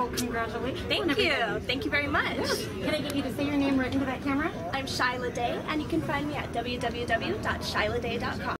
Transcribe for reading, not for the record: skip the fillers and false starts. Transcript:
Well, congratulations. Thank you. Thank you very much. Yes. Can I get you to say your name right into that camera? I'm Shyla Day, and you can find me at www.shyladay.com.